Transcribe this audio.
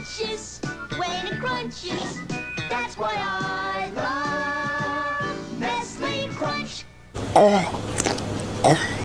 crunches when it crunches. That's why I love Nestle Crunch.